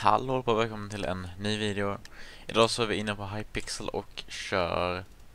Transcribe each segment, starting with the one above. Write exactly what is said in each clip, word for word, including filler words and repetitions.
Hallå och välkommen till en ny video. Idag så är vi inne på Hypixel och kör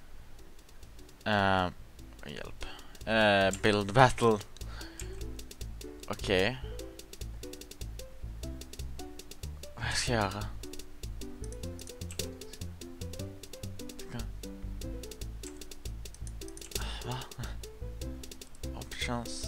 uh, hjälp uh, Build Battle. Okej, okay. Vad ska jag göra? Va? Options.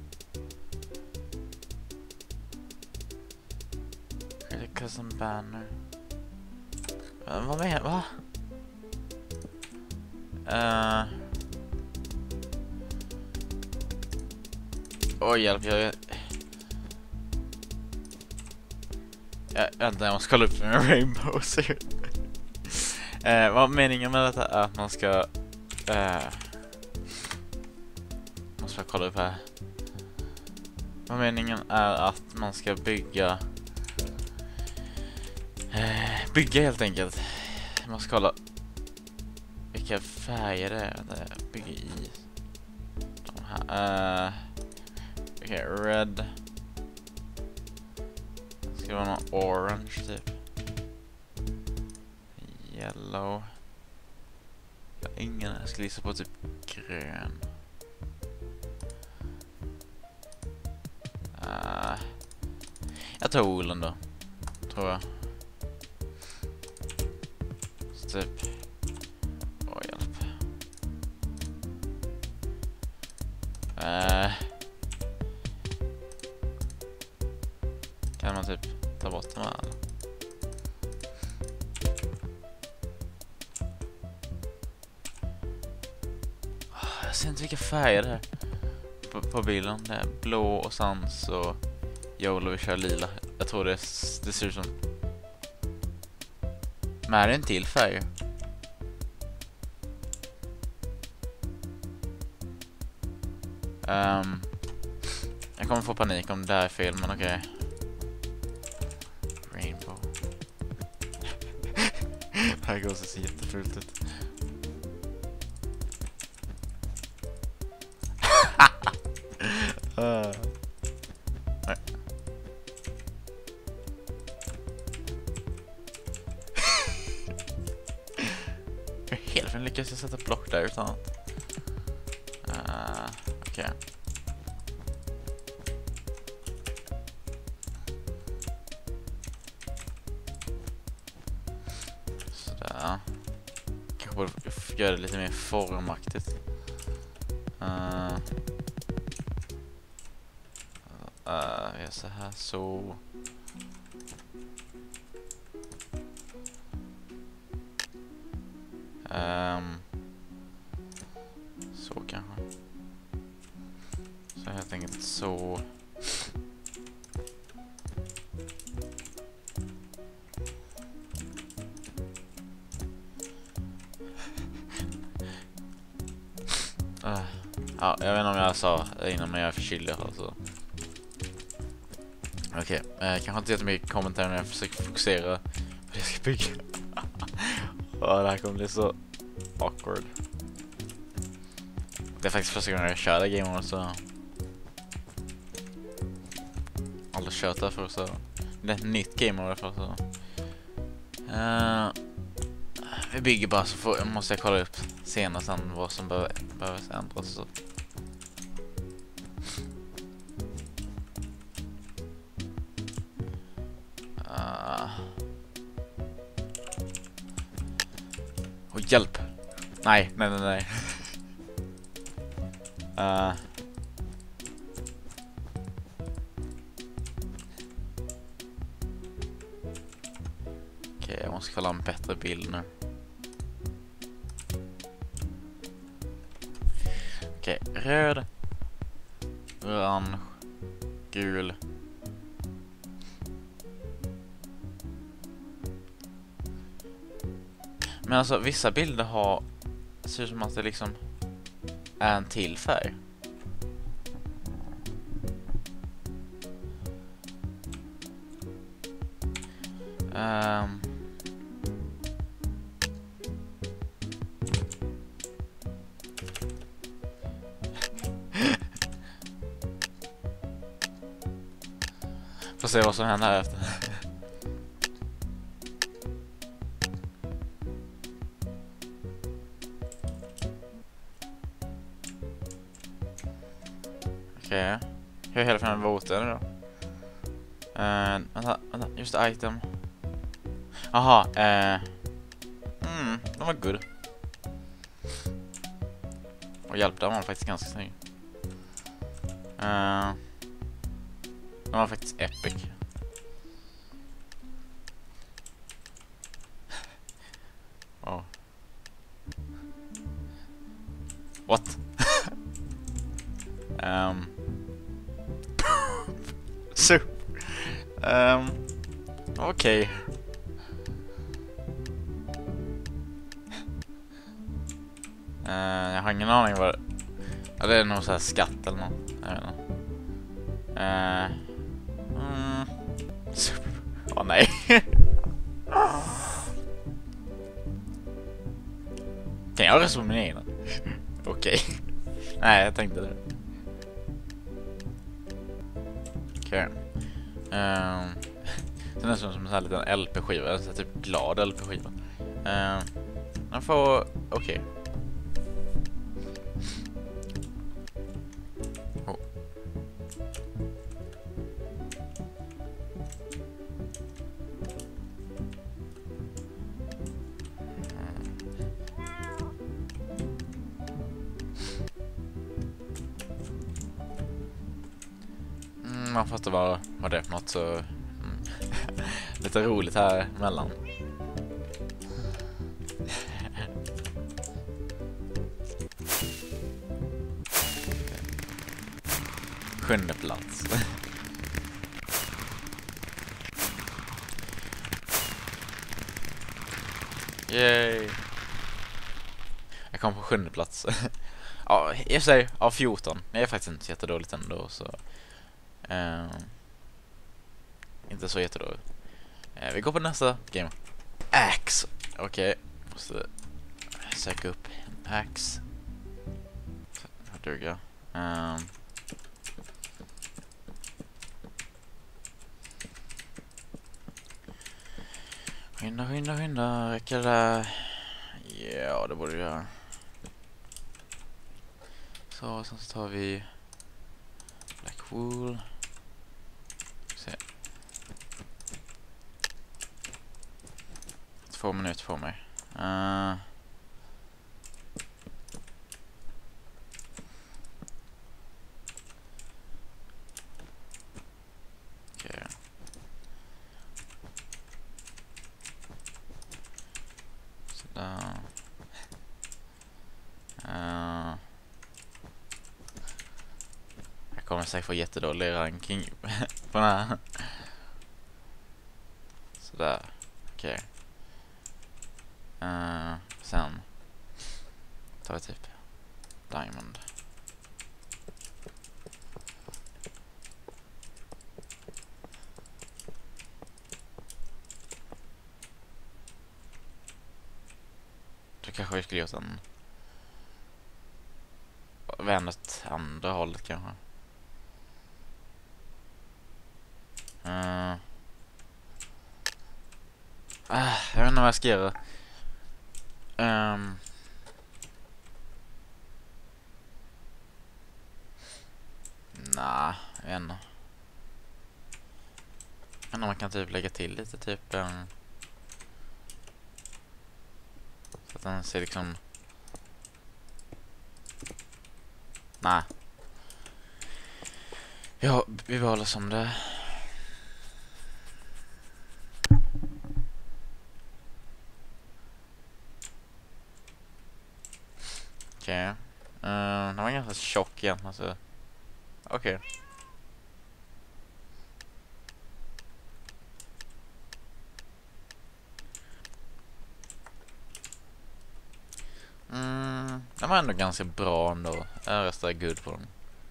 Custom banner. Uh, vad menar va? Uh. Oj, hjälp, jag... Jag, jag vänta, jag måste kolla upp med Rainbow. uh, vad meningen med detta är att man ska... Uh, måste jag kolla upp här. Vad meningen är att man ska bygga... Bygga helt enkelt. Jag måste kolla vilka färger det är det bygger i. De här. Uh, Okej, okay, red. Det ska vara någon orange typ. Yellow. Jag har ingen, jag ska lista på typ grön. Uh, jag tar woolen då, tror jag. Typ. Åh, hjälp. Uh, kan man typ ta bort dem här? Oh, jag ser inte vilka färger det är på, på bilen. Det är blå och sans och YOLO, vi kör lila. Jag tror det, det ser ut som... Men är det en till färg? Um, jag kommer få panik om det här är fel, men okej. Okay. Rainbow. Det här går så jättefult ut. uh. Hela lyckas jag sätta block där utan att... Uh, Okej. Okay. Sådär. Kanske borde göra det lite mer formaktigt. Uh, uh, jag gör så här så... Um, så kanske. Så helt enkelt så. uh, ja, jag vet inte om jag sa innan, men jag är förkyld alltså. Okej, okay. uh, kanske inte jättemycket kommentarer när jag försöker fokusera på det jag ska bygga. Ja, det här kommer bli så awkward. Det är faktiskt första gången jag kör det game mode, så aldrig kört det för, så det är ett nytt game mode för, så uh, vi bygger bara, så får, måste jag kolla upp senare sen vad som behöver, behöver ändras, så. Uh. Oh, hjälp! Nej, nej, nej, nej. uh. Okej, okay, jag måste kolla en bättre bild nu. Okej, okay, röd, orange, gul. Men alltså, vissa bilder har... ser ut som att det liksom är en till färg. Um. Får se vad som händer här efter. Okej. Okay. Hur hälften var åt det då? Uh, vänta, vänta, just det, item. Aha, eh... Mm, de var good. Och hjälp, den var faktiskt ganska snygg. Uh, de var faktiskt epic. Oh. What? um. So. Um. Okej. Okay. Uh, jag har ingen aning vad det... Ja, det är nog så här skatt eller något. Jag vet inte. Uh, mm. Åh oh, nej. Kan jag rösta på min egen? Okej. Okay. Nej, jag tänkte det. Okej. Okay. Um, det är nästan som en sån här liten L P-skiva. En sån här typ glad L P-skiva. Um, jag får... Okej. Okay. Man fattar vad, vad det är för något, så mm. Lite roligt här mellan. Sjunde plats. Yay. Jag kom på sjunde plats. Ja, jag säger av fjorton. Jag är faktiskt inte så jättedåligt ändå, så Uh, inte så jättedåligt. Uh, vi går på nästa game. Axe. Okej, okay. Måste söka upp Axe. Här duger. Um. Skynda, skynda, skynda. Räcker det? Ja, det borde vi göra. Så, sen så tar vi Black Wool. Se. Två minuter på mig. Uh. Okej. Okay. Sådär. Uh. Jag kommer säkert få jättedålig ranking på den här. Sådär. Okej. Okay. Uh, sen tar vi typ Diamond. Då kanske vi skulle gjort en vändat andra hållet kanske. Uh. Ah, jag vet inte vad jag ska göra. Um. Nej, jag vet inte. Jag vet inte om man kan typ lägga till lite typ um, så att den ser liksom... Nej. Ja, vi behåller som det. Okej. Okay. Uh, den var ganska tjock igen. Alltså. Okej. Okay. Mm, den var ändå ganska bra ändå. Jag röstar good på dem.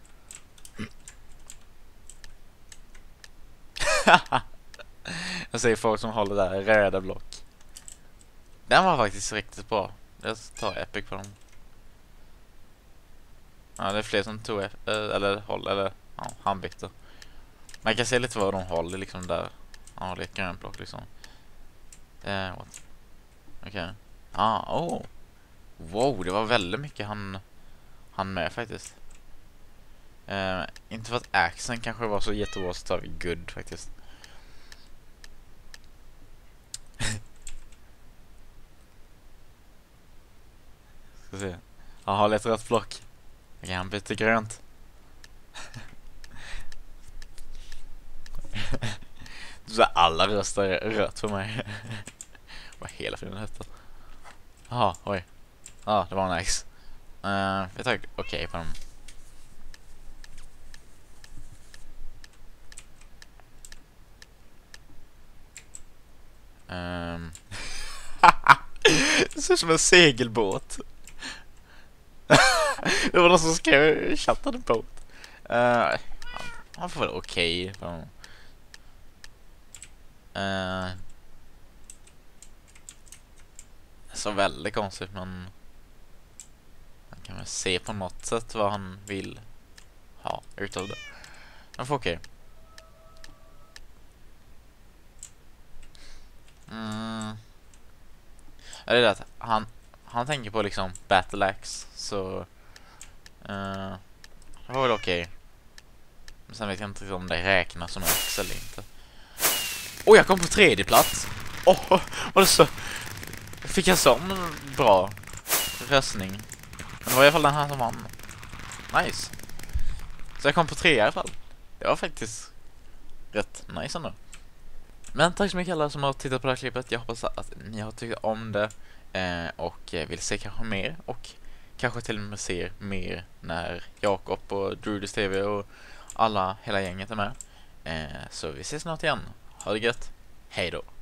Jag säger folk som håller där röda block. Den var faktiskt riktigt bra. Jag tar epic på dem. Ja, det är fler som tog eller håller eller ja, han bytte. Man kan se lite vad de håller liksom där. Ja, det är ett grönt block liksom. Eh, what? Okej. Okay. Ah, oh. Wow, det var väldigt mycket han han med faktiskt. Uh, inte för att accent kanske var så jättebra, så tar vi good faktiskt. Ska se. Han har lite rött block. Okej, han byter grönt. Så alla röstar rött för mig. Vad hela filmen hette. Jaha, oj. Ja, ah, det var nice. Uh, jag tar okej okay på dem. Um. Det ser ut som en segelbåt. Det var någon som skrev chattade på. Uh, han får väl okej. Okay. Uh, så väldigt konstigt, men man kan väl se på något sätt vad han vill ha utav det. Han får okej. Okay. Mm. Det är det att han, han tänker på liksom Battle Axe, så uh, det var väl okej. Okay. Men sen vet jag inte om det räknas som Axe eller inte. Åh, oh, jag kom på tredje plats. Åh, oh, var det så? Fick jag sån bra röstning. Men det var i alla fall den här som vann. Nice. Så jag kom på tre i alla fall. Det var faktiskt rätt nice ändå. Men tack så mycket alla som har tittat på det här klippet. Jag hoppas att ni har tyckt om det. Eh, och vill se kanske mer. Och kanske till och med se mer när Jakob och Drudys T V och alla, hela gänget är med. Eh, så vi ses snart igen. Ha det gött. Hej då.